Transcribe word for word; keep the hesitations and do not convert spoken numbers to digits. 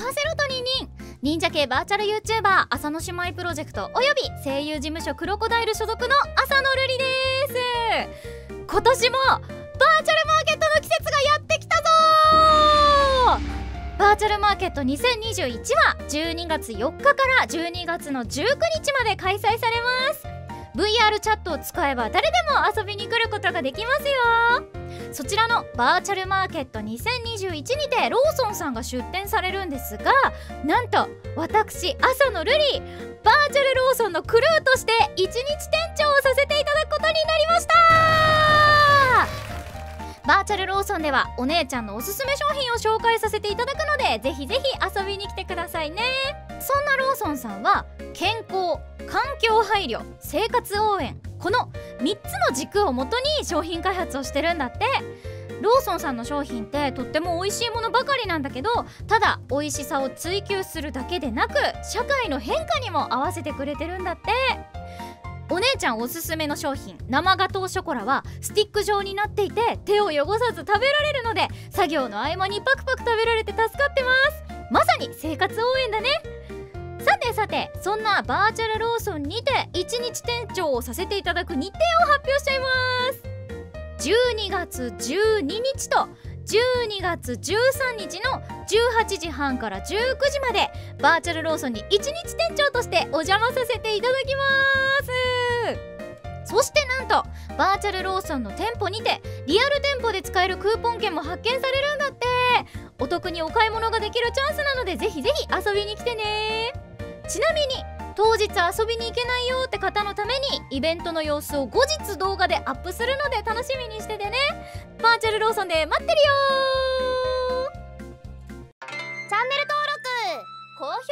タセロトニンニン忍者系バーチャル YouTuber 浅野姉妹プロジェクトおよび声優事務所クロコダイル所属の浅野瑠璃です。今年もバーチャルマーケットの季節がやってきたぞー。バーチャルマーケットにせんにじゅういちはじゅうにがつよっかからじゅうにがつのじゅうくにちまで開催されます。 ブイアール チャットを使えば誰でも遊びに来ることができますよ。そちらのバーチャルマーケットにせんにじゅういちにてローソンさんが出店されるんですが、なんと私浅野瑠璃バーチャルローソンのクルーとしていちにち店長をさせていただくことになりました。バーチャルローソンではお姉ちゃんのおすすめ商品を紹介させていただくので、ぜひぜひ遊びに来てくださいね。そんなローソンさんは健康、環境配慮、生活応援、このみっつの軸をもとに商品開発をしてるんだって。ローソンさんの商品ってとっても美味しいものばかりなんだけど、ただ美味しさを追求するだけでなく社会の変化にも合わせてくれてるんだって。お姉ちゃんおすすめの商品生ガトーショコラはスティック状になっていて手を汚さず食べられるので、作業の合間にパクパク食べられて助かってます。まさに生活応援だね。さてさて、そんなバーチャルローソンにていちにち店長をさせていただく日程を発表しちゃいます。じゅうにがつじゅうににちとじゅうにがつじゅうさんにちのじゅうはちじはんからじゅうくじまでバーチャルローソンにいちにち店長としてお邪魔させていただきます。そしてなんとバーチャルローソンの店舗にてリアル店舗で使えるクーポン券も発見されるんだって。お得にお買い物ができるチャンスなので、ぜひぜひ遊びに来てね。ちなみに当日遊びに行けないよって方のためにイベントの様子を後日動画でアップするので楽しみにしててね。バーチャルローソンで待ってるよー。チャンネル登録、高評